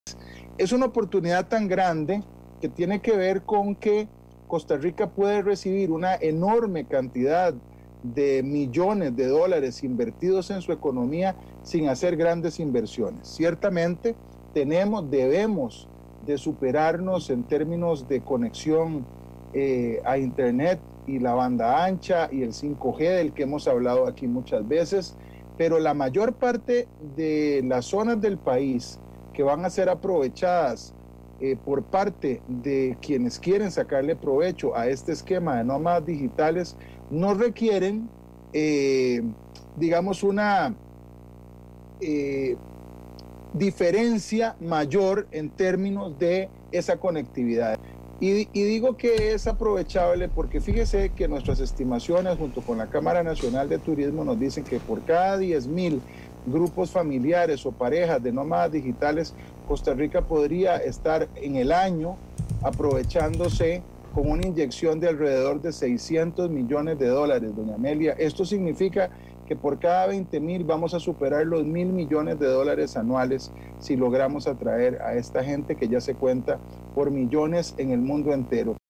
Es una oportunidad tan grande que tiene que ver con que Costa Rica puede recibir una enorme cantidad de millones de dólares invertidos en su economía sin hacer grandes inversiones. Ciertamente debemos de superarnos en términos de conexión a Internet y la banda ancha y el 5G del que hemos hablado aquí muchas veces, pero la mayor parte de las zonas del país que van a ser aprovechadas por parte de quienes quieren sacarle provecho a este esquema de nómadas digitales no requieren, digamos, una diferencia mayor en términos de esa conectividad. Y digo que es aprovechable porque fíjese que nuestras estimaciones junto con la Cámara Nacional de Turismo nos dicen que por cada 10,000 grupos familiares o parejas de nómadas digitales, Costa Rica podría estar en el año aprovechándose con una inyección de alrededor de 600 millones de dólares, doña Amelia. Esto significa que por cada 20,000 vamos a superar los 1,000 millones de dólares anuales si logramos atraer a esta gente que ya se cuenta por millones en el mundo entero.